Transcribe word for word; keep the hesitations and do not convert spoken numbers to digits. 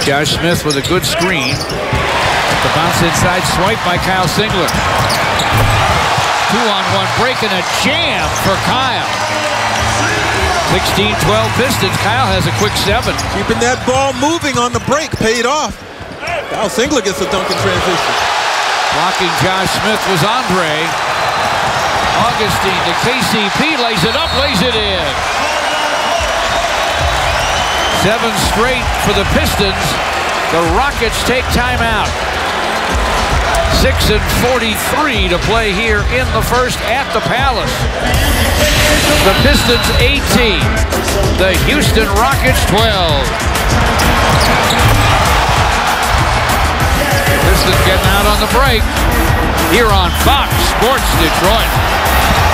Josh Smith with a good screen. The bounce inside, swipe by Kyle Singler. Two on one break and a jam for Kyle. sixteen twelve Pistons. Kyle has a quick seven. Keeping that ball moving on the break paid off. Kyle Singler gets a dunk in transition. Blocking Josh Smith was Andre. Augustine to K C P, lays it up, lays it in. Seven straight for the Pistons. The Rockets take timeout. six and forty-three to play here in the first at the Palace. The Pistons eighteen, the Houston Rockets twelve. Pistons getting out on the break here on Fox Sports Detroit.